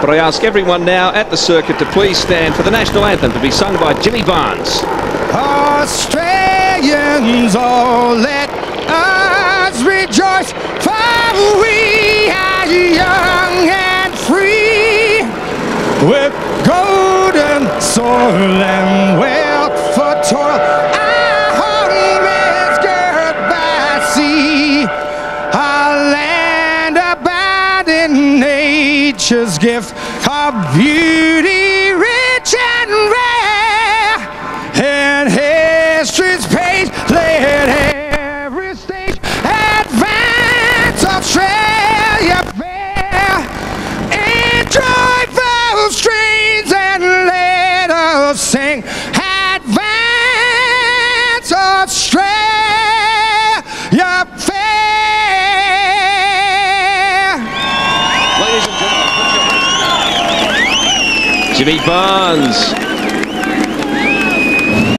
But I ask everyone now at the circuit to please stand for the national anthem to be sung by Jimmy Barnes. Australians, oh, let us rejoice, for we are young and free, with golden soil and wealth for toil. Our home is girt by sea, our land abounding nature's gift of beauty rich and rare, and history's page laid every stage advance Australia fair in joyful strains, and let us sing advance Australia fair. Ladies and gentlemen, Jimmy Barnes.